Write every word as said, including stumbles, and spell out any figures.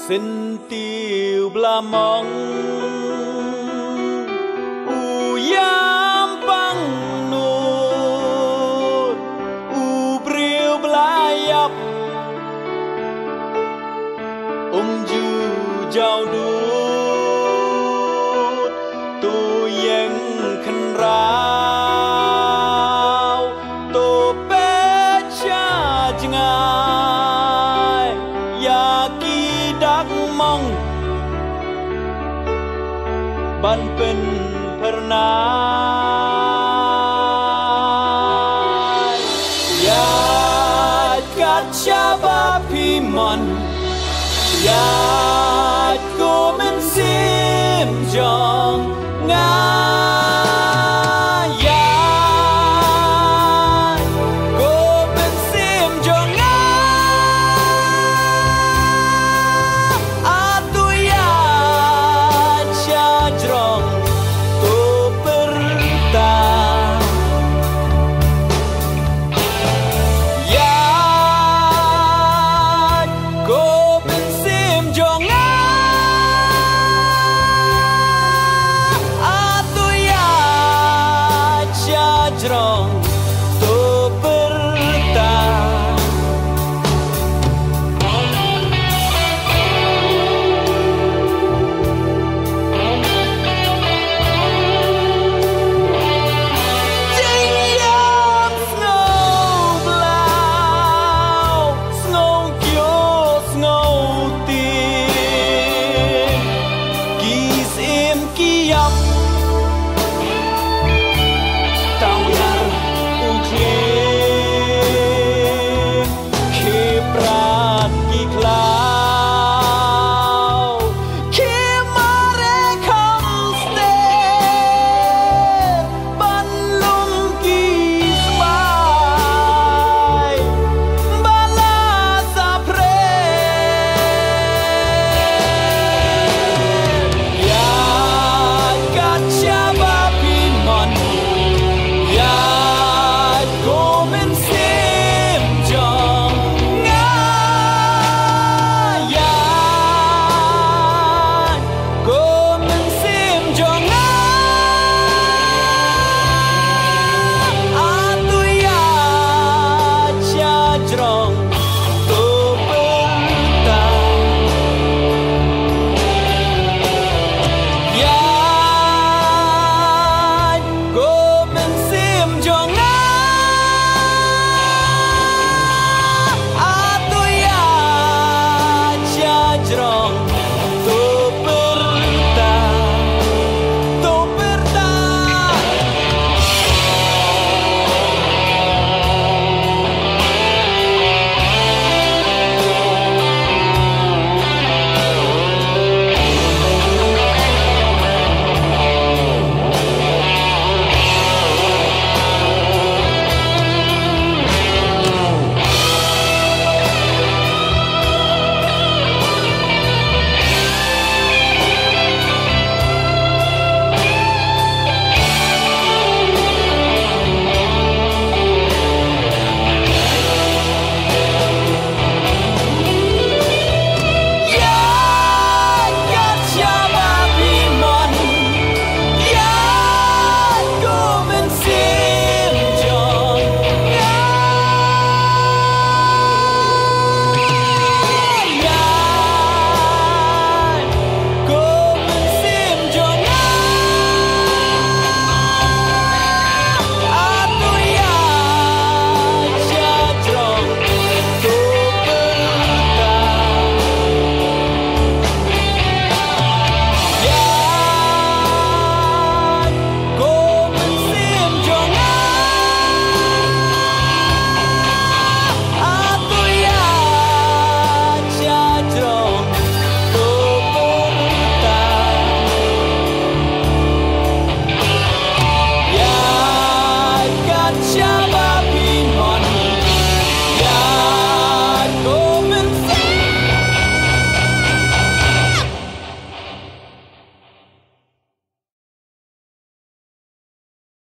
Xin tiêu bla mong u yam bang nut u briu bla yap um ju jau đút tu yang khan rao tu pe cha jangai ya ki dak mong ban pen pernah ya kaca bapi mon ya ko men sim jong nga ya ko men sim jong nga atu ya cha jrong to perta ya ko men sim jong nga atu ya cha jrong